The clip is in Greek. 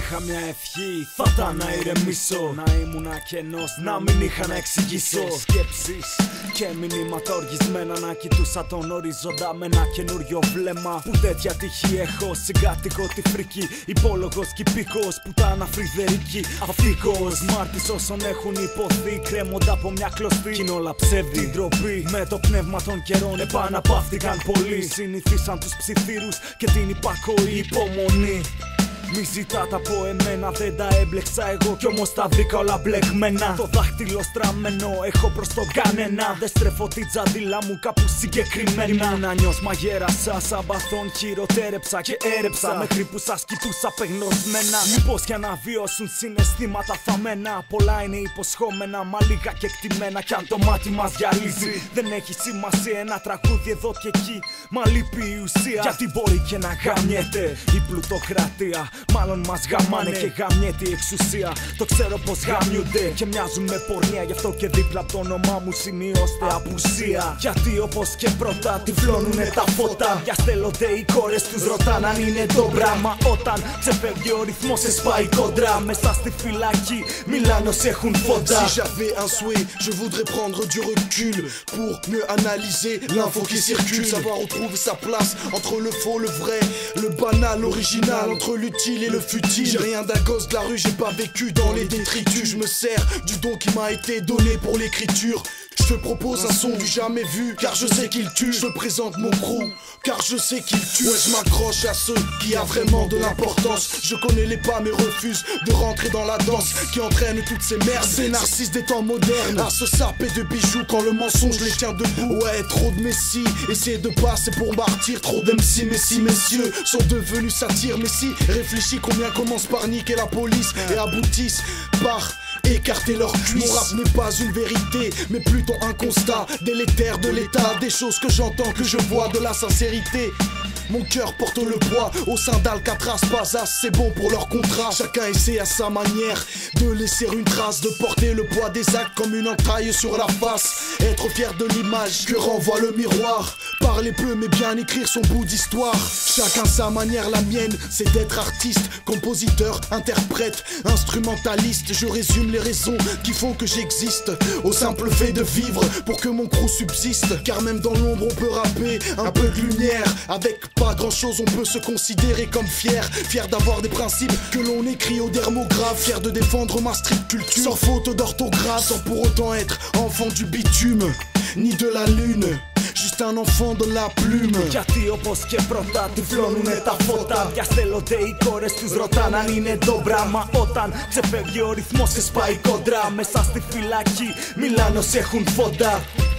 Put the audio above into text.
είχα μια ευχή, θα ήταν να ηρεμήσω. Να ήμουν κενός, να μην είχα να εξηγήσω. Σκέψεις και μηνύματα οργισμένα, να κοιτούσα τον οριζόντα με ένα καινούριο βλέμμα. Που τέτοια τύχη έχω, συγκάτοικο τη φρική. Υπόλογος κι υπήκος, πουτάνα Φρυδερική. Αυτικός, μάρτης όσων έχουν υποθεί, κρέμοντα από μια κλωστή. Κι είναι όλα ψεύδι, την ντροπή με το πνεύμα των καιρών επαναπαύτηκαν πολλοί. Συνηθίσαν τους ψιθύρους και την υπακοή, υπομονή. Μη ζητάτε από εμένα, δεν τα έμπλεξα εγώ κι όμως τα βρήκα όλα μπλεγμένα. Το δάχτυλο στραμμένο έχω προς τον κανένα. Δεν στρέφω την τζαντίλα μου κάπου συγκεκριμένα. Ήμουν ανιός μαγέρασα, σαν μπαθόν χειροτέρεψα και έρεψα μέχρι που σας κοιτούσα απεγνωσμένα. Μήπως για να βιώσουν συναισθήματα θαμμένα. Πολλά είναι υποσχόμενα, μα λίγα και εκτιμένα. Κι αν το μάτι μας γυαλίζει, δεν έχει σημασία ένα τραγούδι εδώ και εκεί. Μα λείπει η ουσία, γιατί μπορεί και να γαμιέται η πλουτοκρατία. Μάλλον μας γαμάνε και γαμιέται η εξουσία. Το ξέρω πως γαμιούνται και μοιάζουν με πορνεία. Γι' αυτό και δίπλα από το όνομά μου σημειώστε απουσία. Γιατί όπως και πρώτα τυφλώνουνε τα φώτα. Για στέλνονται οι κόρες τους, ρωτάνε αν είναι ντόμπρα. Μα όταν ξεφεύγει ο ρυθμός σε σπάει κόντρα. Μέσα στη φυλακή μιλάνε όσοι έχουν φόντα. Si j'avais un souhait, je voudrais prendre du recul pour mieux analyser l'info qui circule. Savoir où trouver sa place entre le faux, le vrai, le banal, l'original, entre l'utile et le futile. J'ai rien d'un gosse de la rue, j'ai pas vécu dans les détritus. Je me sers du don qui m'a été donné pour l'écriture. Je te propose un son du jamais vu, car je sais qu'il tue. Je te présente mon crew, car je sais qu'il tue. Ouais, je m'accroche à ceux qui a vraiment de l'importance. Je connais les pas mais refuse de rentrer dans la danse qui entraîne toutes ces merdes. Ces narcisses des temps modernes, à se saper de bijoux quand le mensonge les tient debout. Ouais, trop de messie, essayer de passer pour martyr. Trop d'MC, messieurs sont devenus satires. Mais si, réfléchis combien commencent par niquer la police et aboutissent par écarter leurs cuisses. Mon rap n'est pas une vérité, mais plutôt un constat délétère de l'état. Des choses que j'entends, que je vois, de la sincérité. Mon cœur porte le poids au sein d'Alcatraz, pas as, c'est bon pour leur contrat. Chacun essaie à sa manière de laisser une trace, de porter le poids des actes comme une entaille sur la face. Être fier de l'image que renvoie le miroir. Parler peu mais bien écrire son bout d'histoire. Chacun sa manière, la mienne c'est d'être artiste, compositeur, interprète, instrumentaliste. Je résume les raisons qui font que j'existe, au simple fait de vivre pour que mon crew subsiste. Car même dans l'ombre on peut rapper, un peu de lumière. Avec pas grand chose on peut se considérer comme fier. Fier d'avoir des principes que l'on écrit au dermographe. Fier de défendre ma street culture sans faute d'orthographe. Sans pour autant être enfant du bitume ni de la lune, juste un enfant de la plume. Γιατί όπως και πρώτα τυφλώνουνε τα φώτα. Για στέλνονται οι κόρες τους, ρωτάνε αν είναι ντόμπρα. Μα όταν ξεφεύγει ο ρυθμός σε σπάει κόντρα. Μέσα στη φυλακή μιλάνε όσοι έχουν φόντα.